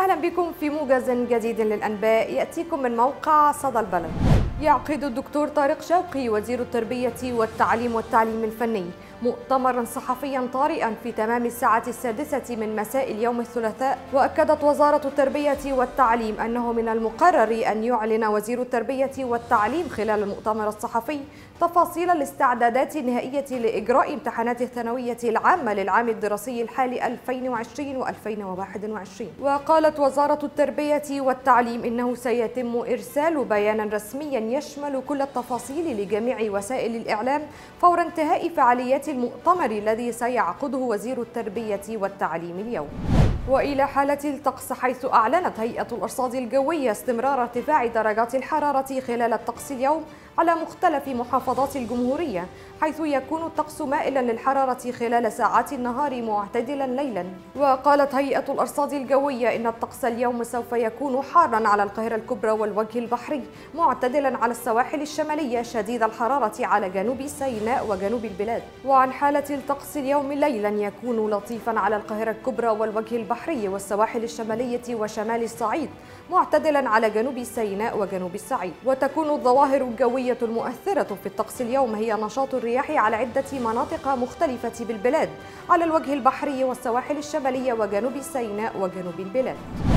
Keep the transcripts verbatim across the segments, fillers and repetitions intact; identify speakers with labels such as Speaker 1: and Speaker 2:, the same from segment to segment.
Speaker 1: أهلا بكم في موجز جديد للأنباء يأتيكم من موقع صدى البلد. يعقد الدكتور طارق شوقي وزير التربية والتعليم والتعليم الفني مؤتمرا صحفيا طارئا في تمام الساعة السادسة من مساء اليوم الثلاثاء. وأكدت وزارة التربية والتعليم أنه من المقرر أن يعلن وزير التربية والتعليم خلال المؤتمر الصحفي تفاصيل الاستعدادات النهائية لإجراء امتحانات الثانوية العامة للعام الدراسي الحالي ألفين وعشرين وألفين وواحد وعشرين. وقالت وزارة التربية والتعليم إنه سيتم إرسال بيانا رسميا يشمل كل التفاصيل لجميع وسائل الإعلام فور انتهاء فعاليات المؤتمر الذي سيعقده وزير التربية والتعليم اليوم. وإلى حالة الطقس، حيث أعلنت هيئة الأرصاد الجوية استمرار ارتفاع درجات الحرارة خلال الطقس اليوم على مختلف محافظات الجمهورية، حيث يكون الطقس مائلا للحرارة خلال ساعات النهار معتدلا ليلا. وقالت هيئة الأرصاد الجوية إن الطقس اليوم سوف يكون حارا على القاهرة الكبرى والوجه البحري، معتدلا على السواحل الشمالية، شديد الحرارة على جنوب سيناء وجنوب البلاد. وعن حالة الطقس اليوم ليلا، يكون لطيفا على القاهرة الكبرى والوجه البحري والسواحل الشمالية وشمال الصعيد، معتدلا على جنوب سيناء وجنوب الصعيد. وتكون الظواهر الجوية المؤثرة في الطقس اليوم هي نشاط الرياح على عدة مناطق مختلفة بالبلاد على الوجه البحري والسواحل الشمالية وجنوب سيناء وجنوب البلاد.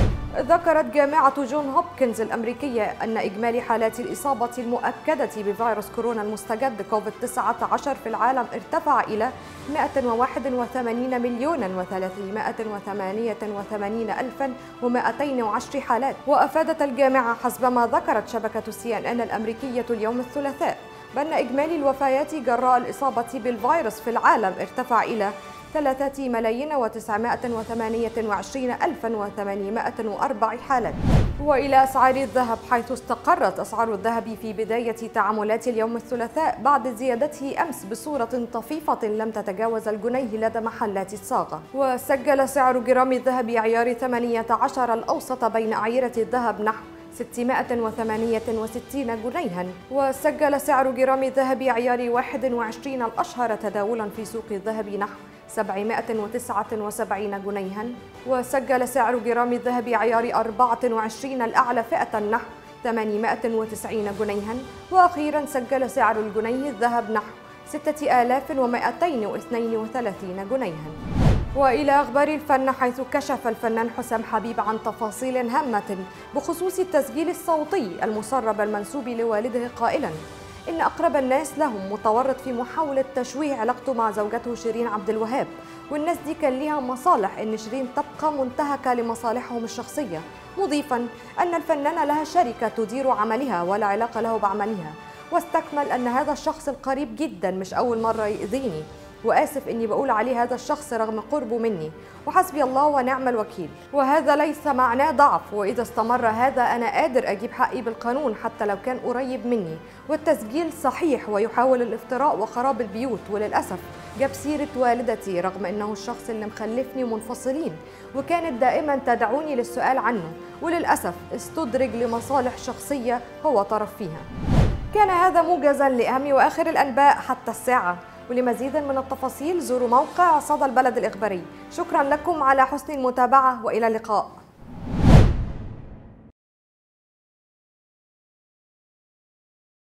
Speaker 1: ذكرت جامعة جون هوبكنز الأمريكية أن إجمالي حالات الإصابة المؤكدة بفيروس كورونا المستجد كوفيد تسعة عشر في العالم ارتفع إلى مئة وواحد وثمانين مليون وثلاثمئة وثمانية وثمانين ألفا ومئتين وعشر حالات. وأفادت الجامعة حسبما ذكرت شبكة سي إن إن الأمريكية اليوم الثلاثاء بأن إجمالي الوفيات جراء الإصابة بالفيروس في العالم ارتفع إلى ثلاثة ملايين وتسعمئة وثمانية وعشرين ألفا وثمانمئة وأربع حالات. وإلى أسعار الذهب، حيث استقرت أسعار الذهب في بداية تعاملات اليوم الثلاثاء بعد زيادته أمس بصورة طفيفة لم تتجاوز الجنيه لدى محلات الصاغة. وسجل سعر جرام الذهب عيار ثمانية عشر الأوسط بين أعيرة الذهب نحو ستمئة وثمانية وستين جنيها. وسجل سعر جرام الذهب عيار واحد وعشرين الأشهر تداولا في سوق الذهب نحو سبعمئة وتسعة وسبعين جنيها. وسجل سعر جرام الذهب عيار أربعة وعشرين الأعلى فئة نحو ثمانمئة وتسعين جنيها. وأخيرا سجل سعر الجنيه الذهب نحو ستة آلاف ومئتين واثنين وثلاثين جنيها. وإلى أخبار الفن، حيث كشف الفنان حسام حبيب عن تفاصيل هامة بخصوص التسجيل الصوتي المسرب المنسوب لوالده، قائلا إن أقرب الناس لهم متورط في محاولة تشويه علاقته مع زوجته شيرين عبد الوهاب، والناس دي كان ليها مصالح إن شيرين تبقى منتهكة لمصالحهم الشخصية، مضيفا أن الفنانة لها شركة تدير عملها ولا علاقة له بعملها. واستكمل أن هذا الشخص القريب جدا مش أول مرة يؤذيني، وآسف إني بقول عليه هذا الشخص رغم قربه مني، وحسبي الله ونعم الوكيل، وهذا ليس معناه ضعف، وإذا استمر هذا أنا قادر أجيب حقي بالقانون حتى لو كان قريب مني. والتسجيل صحيح ويحاول الافتراء وخراب البيوت، وللأسف جاب سيرة والدتي رغم أنه الشخص اللي مخلفني ومنفصلين، وكانت دائما تدعوني للسؤال عنه، وللأسف استدرج لمصالح شخصية هو طرف فيها. كان هذا موجزا لأهم وآخر الأنباء حتى الساعة، ولمزيد من التفاصيل زوروا موقع صدى البلد الإخباري. شكرا لكم على حسن المتابعة وإلى اللقاء.